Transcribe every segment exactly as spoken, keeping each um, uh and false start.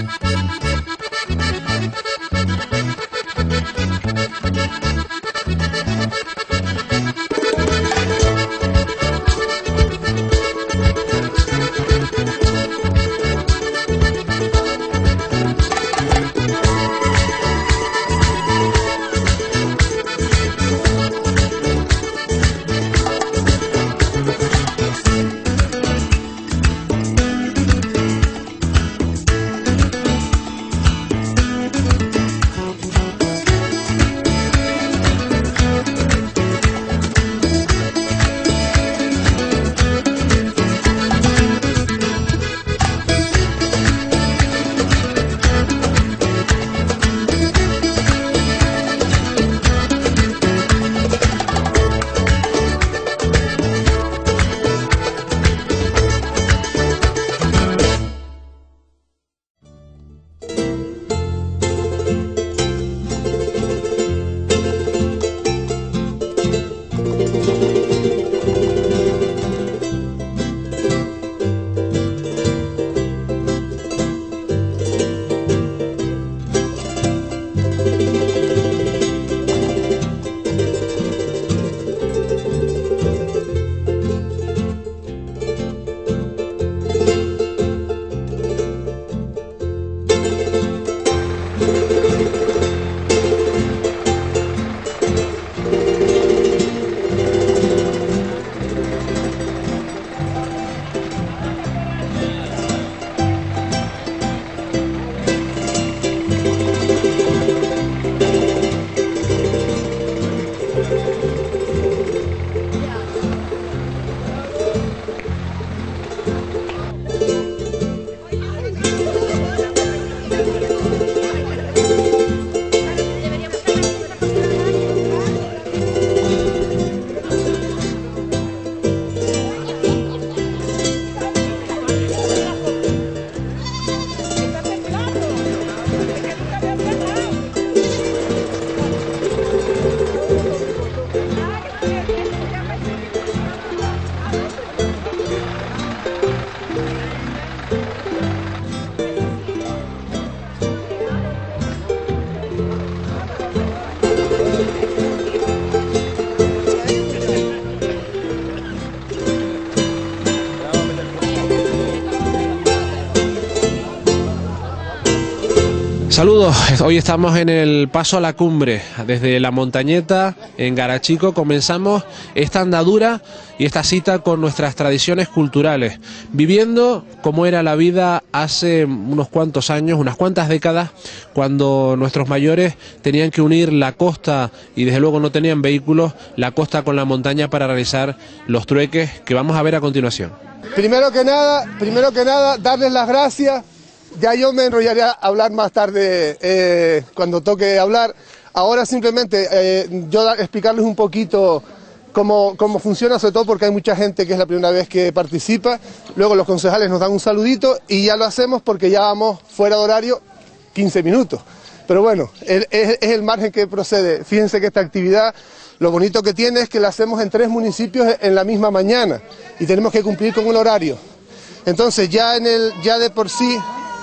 Saludos, hoy estamos en el paso a la cumbre, desde la montañeta en Garachico comenzamos esta andadura y esta cita con nuestras tradiciones culturales, viviendo como era la vida hace unos cuantos años, unas cuantas décadas, cuando nuestros mayores tenían que unir la costa y desde luego no tenían vehículos, la costa con la montaña para realizar los trueques que vamos a ver a continuación. Primero que nada, primero que nada, darles las gracias. Ya yo me enrollaré a hablar más tarde eh, cuando toque hablar. Ahora simplemente eh, yo da, explicarles un poquito cómo, cómo funciona, sobre todo porque hay mucha gente que es la primera vez que participa. Luego los concejales nos dan un saludito y ya lo hacemos porque ya vamos fuera de horario quince minutos. Pero bueno, es, es, es el margen que procede. Fíjense que esta actividad, lo bonito que tiene es que la hacemos en tres municipios en la misma mañana y tenemos que cumplir con un horario. Entonces ya, en el, ya de por sí...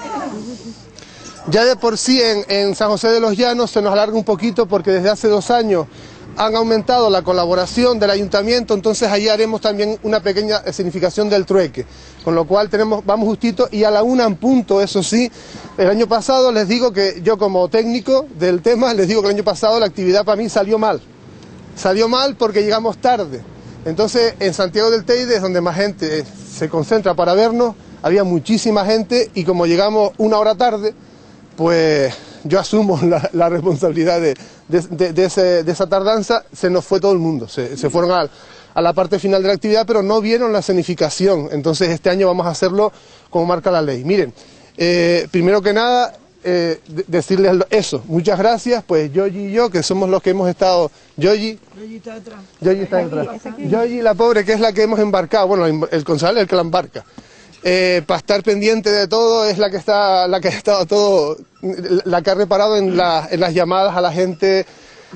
Ya de por sí en, en San José de los Llanos se nos alarga un poquito porque desde hace dos años han aumentado la colaboración del ayuntamiento, entonces allí haremos también una pequeña significación del trueque, con lo cual tenemos, vamos justito y a la una en punto, eso sí. El año pasado les digo que yo como técnico del tema, les digo que el año pasado la actividad para mí salió mal, salió mal porque llegamos tarde, entonces en Santiago del Teide es donde más gente se concentra para vernos, había muchísima gente y como llegamos una hora tarde, pues yo asumo la, la responsabilidad de, de, de, de, ese, de esa tardanza, se nos fue todo el mundo, se, se fueron a, a la parte final de la actividad, pero no vieron la escenificación, entonces este año vamos a hacerlo como marca la ley. Miren, eh, primero que nada, eh, de, decirles eso, muchas gracias, pues Yoyi y yo, que somos los que hemos estado, Yoyi, Yoyi está detrás, Yoyi está detrás, Yoyi la pobre que es la que hemos embarcado, bueno, el concejal es el que la embarca. Eh, para estar pendiente de todo es la que está, la que ha estado todo, la que ha reparado en, la, en las llamadas a la gente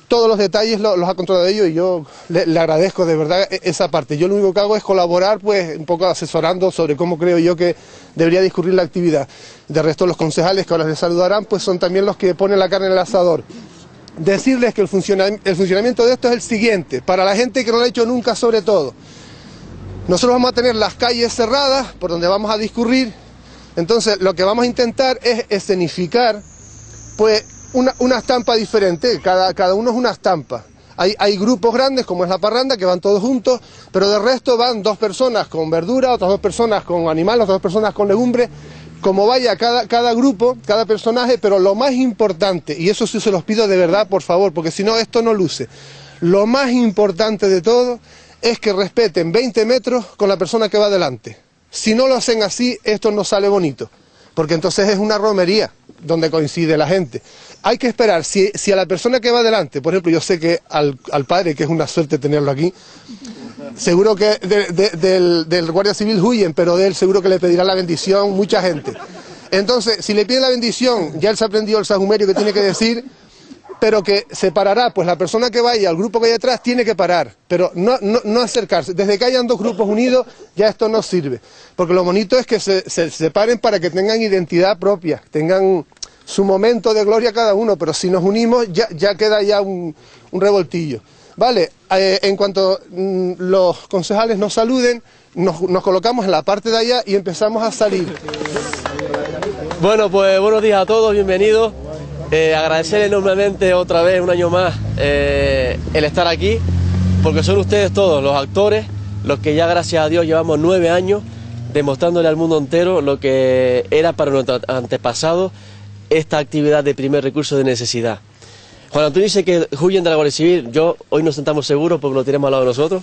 todos los detalles los, los ha controlado ellos y yo le, le agradezco de verdad esa parte. Yo lo único que hago es colaborar, pues un poco asesorando sobre cómo creo yo que debería discurrir la actividad. De resto, los concejales que ahora les saludarán, pues son también los que ponen la carne en el asador. Decirles que el, funciona, el funcionamiento de esto es el siguiente, para la gente que no lo ha hecho nunca sobre todo. Nosotros vamos a tener las calles cerradas por donde vamos a discurrir, entonces lo que vamos a intentar es escenificar pues una, una estampa diferente, cada, cada uno es una estampa. Hay, hay grupos grandes como es la parranda que van todos juntos, pero de resto van dos personas con verdura, otras dos personas con animales, otras dos personas con legumbres. Como vaya cada, cada grupo, cada personaje, pero lo más importante, y eso sí se los pido de verdad, por favor, porque si no esto no luce, lo más importante de todo es que respeten veinte metros con la persona que va delante. Si no lo hacen así, esto no sale bonito, porque entonces es una romería donde coincide la gente. Hay que esperar, si, si a la persona que va delante, por ejemplo, yo sé que al, al padre, que es una suerte tenerlo aquí, seguro que de, de, del, del guardia civil huyen, pero de él seguro que le pedirá la bendición mucha gente. Entonces, si le pide la bendición, ya él se ha aprendido el sajumerio que tiene que decir, pero que se parará, pues la persona que vaya, el grupo que hay atrás, tiene que parar, pero no, no, no acercarse. Desde que hayan dos grupos unidos, ya esto no sirve, porque lo bonito es que se, se separen para que tengan identidad propia, tengan su momento de gloria cada uno, pero si nos unimos, ya, ya queda ya un, un revoltillo. Vale, eh, en cuanto mmm, los concejales nos saluden, nos, nos colocamos en la parte de allá y empezamos a salir. Bueno, pues buenos días a todos, bienvenidos. Eh, agradecer enormemente otra vez, un año más, eh, el estar aquí, porque son ustedes todos, los actores, los que ya gracias a Dios llevamos nueve años demostrándole al mundo entero lo que era para nuestros antepasados esta actividad de primer recurso de necesidad. Juan Antonio dice que huyen de la Guardia Civil, yo hoy nos sentamos seguros porque lo tenemos al lado de nosotros.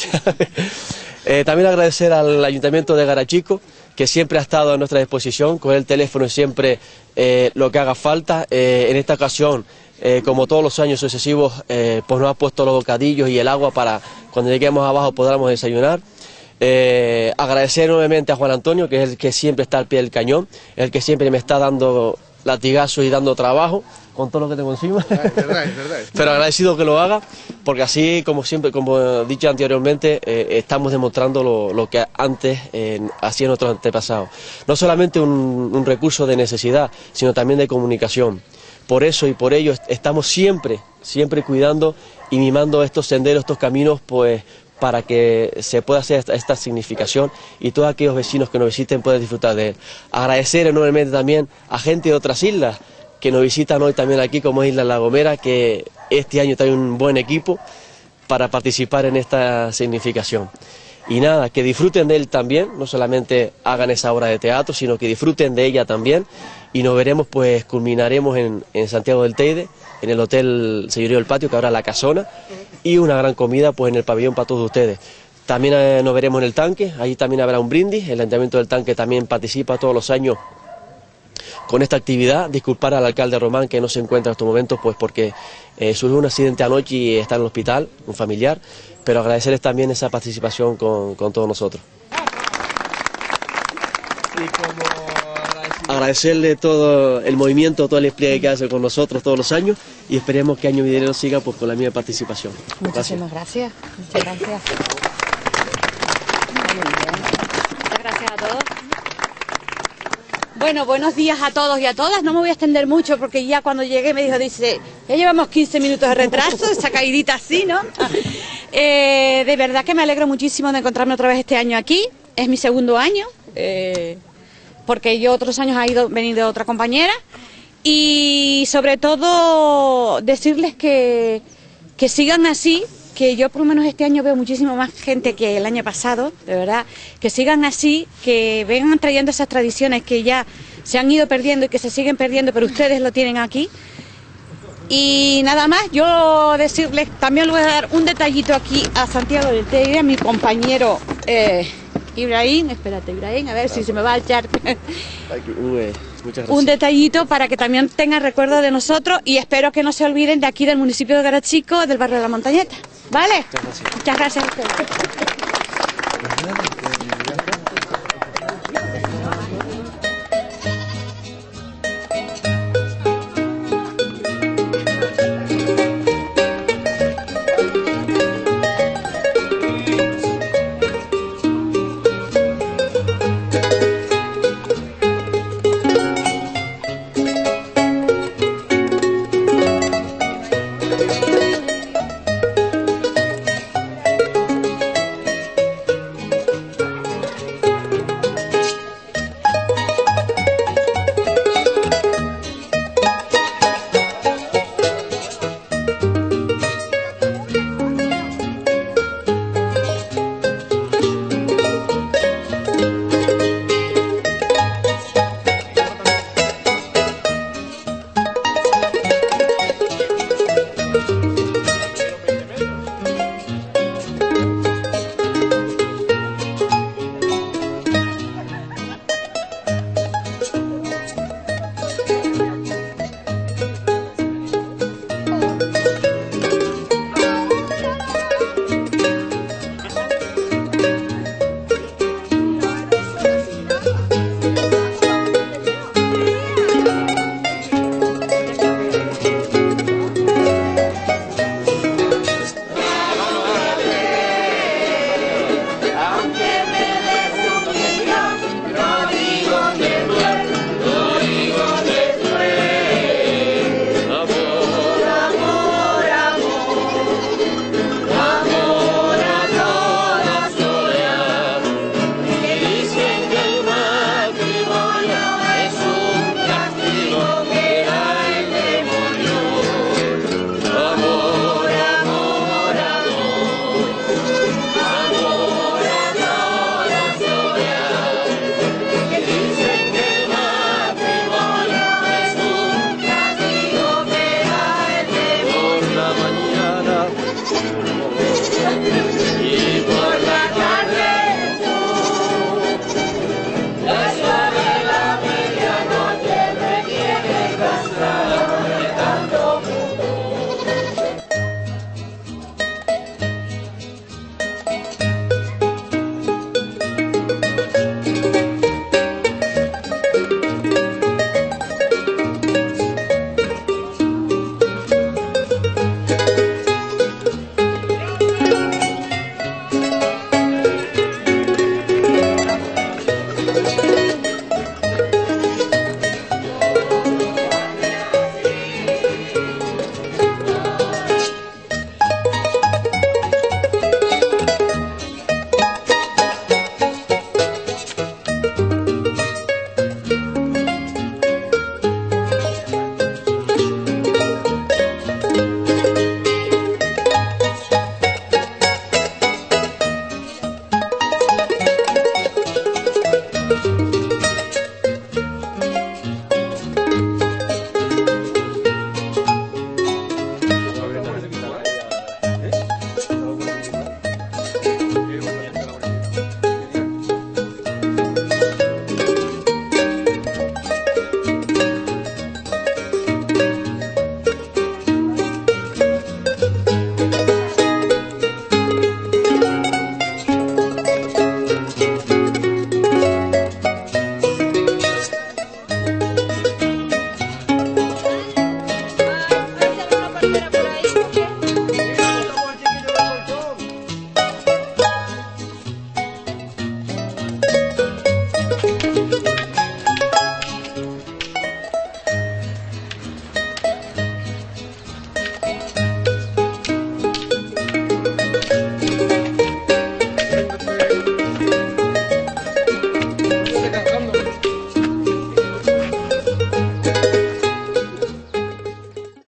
eh, también agradecer al Ayuntamiento de Garachico, que siempre ha estado a nuestra disposición, con el teléfono siempre eh, lo que haga falta. Eh, en esta ocasión, eh, como todos los años sucesivos, eh, pues nos ha puesto los bocadillos y el agua para cuando lleguemos abajo podamos desayunar. Eh, agradecer nuevamente a Juan Antonio, que es el que siempre está al pie del cañón, el que siempre me está dando latigazos y dando trabajo con todo lo que tengo encima. Es verdad, es verdad. Pero agradecido que lo haga, porque así, como siempre, como he dicho anteriormente, eh, estamos demostrando lo, lo que antes eh, hacían nuestros antepasados. No solamente un, un recurso de necesidad, sino también de comunicación. Por eso y por ello estamos siempre, siempre cuidando y mimando estos senderos, estos caminos, pues para que se pueda hacer esta, esta significación y todos aquellos vecinos que nos visiten puedan disfrutar de él. Agradecer enormemente también a gente de otras islas que nos visitan hoy también aquí, como es Isla La Gomera, que este año trae un buen equipo para participar en esta significación. Y nada, que disfruten de él también, no solamente hagan esa obra de teatro, sino que disfruten de ella también, y nos veremos, pues culminaremos en, en Santiago del Teide, en el Hotel Señorío del Patio, que habrá la casona, y una gran comida pues en el pabellón para todos ustedes. También eh, nos veremos en el tanque, allí también habrá un brindis, el Ayuntamiento del Tanque también participa todos los años con esta actividad. Disculpar al alcalde Román, que no se encuentra en estos momentos, pues porque eh, surgió un accidente anoche y está en el hospital, un familiar, pero agradecerles también esa participación con, con todos nosotros. Y como agradecerle todo el movimiento, todo el despliegue que hace con nosotros todos los años, y esperemos que año venidero siga pues con la misma participación. Muchísimas gracias. Muchas gracias. Muchas gracias a todos. Bueno, buenos días a todos y a todas. No me voy a extender mucho porque ya cuando llegué me dijo, dice, ya llevamos quince minutos de retraso, esa caidita así, ¿no? Eh, de verdad que me alegro muchísimo de encontrarme otra vez este año aquí. Es mi segundo año, eh, porque yo otros años ha ido, venido otra compañera. Y sobre todo decirles que, que sigan así, que yo por lo menos este año veo muchísimo más gente que el año pasado, de verdad, que sigan así, que vengan trayendo esas tradiciones que ya se han ido perdiendo y que se siguen perdiendo, pero ustedes lo tienen aquí. Y nada más, yo decirles, también le voy a dar un detallito aquí a Santiago del Teide, a mi compañero eh, Ibrahim, espérate Ibrahim, a ver si se me va a echar. Un detallito para que también tengan recuerdo de nosotros y espero que no se olviden de aquí del municipio de Garachico, del barrio de La Montañeta. ¿Vale? Muchas gracias. Muchas gracias a ustedes.